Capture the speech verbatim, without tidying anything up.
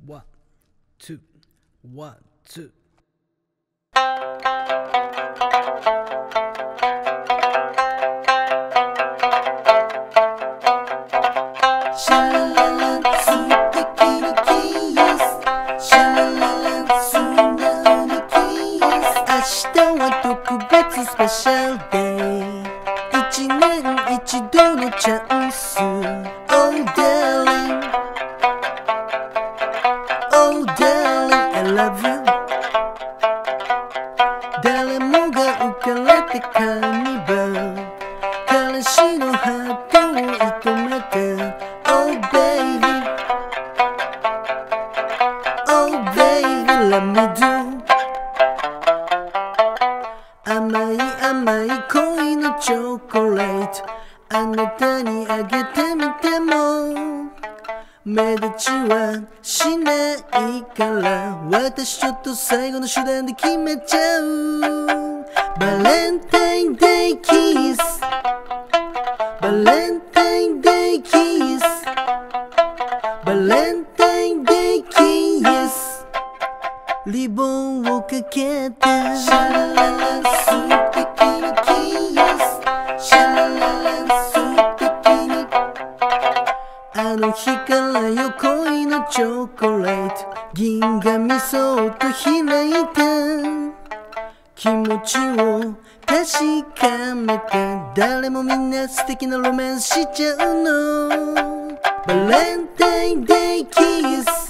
ワン、ツー、ワン、ツー。シャラララ素敵なキス、シャラララ素直なキス。明日は特別スペシャルデイ、一年一度のチャンス。 Oh darling, Oh darling, I love you。 誰もが浮かれてカーニバル、彼氏のハートを射止めて Oh baby, Oh baby, let me do。 甘い甘い恋のチョコレート、あなたにあげてみても目立ちはしないから、私ちょっと最後の手段で決めちゃう。バレンタインデイキス、バレンタインデイキス、バレンタインデイキス。リボンをかけてシャラララ素敵なキス、シャラララ素敵な。あの日からよ恋のチョコレート、銀紙そっと開いて気持ちを確かめて、誰もみんな素敵なロマンスしちゃうの。バレンタインデイキス、